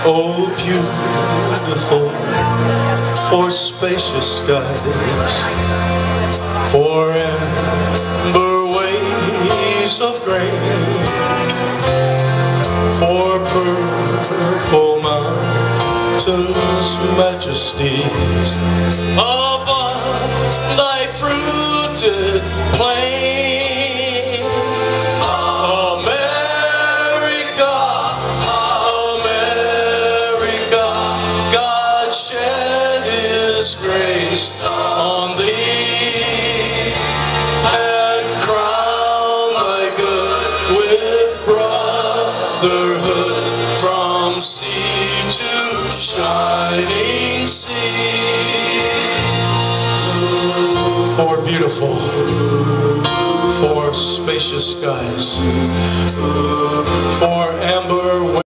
Oh, beautiful for spacious skies, for amber waves of grain, for purple mountains' majesties above thy fruited plain. Grace on thee, and crown thy good with brotherhood from sea to shining sea. For beautiful, for spacious skies, for amber